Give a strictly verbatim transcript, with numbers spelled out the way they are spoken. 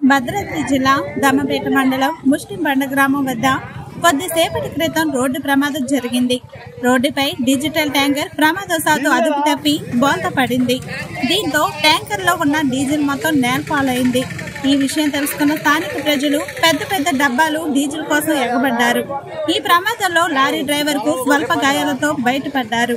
భద్రాద్రి జిల్లా దమ్మపేట మండలం ముష్టింబండ గ్రామం వద్ద కొద్దిసేపటి క్రితం రోడ్డు ప్రమాదం జరిగింది. రోడ్డుపై డిజిటల్ ట్యాంకర్ ప్రమాదవశాత్తు అదుపు తప్పి బోల్తా పడింది. దీంతో ట్యాంకర్ లో ఉన్న డీజిల్ మొత్తం నేలపాలైంది. ఈ విషయం తెలుసుకున్న స్థానిక ప్రజలు పెద్ద పెద్ద డబ్బాలు డీజిల్ కోసం ఎగబడ్డారు. ఈ ప్రమాదంలో లారీ డ్రైవర్ కు స్వల్ప గాయాలతో బయటపడ్డారు.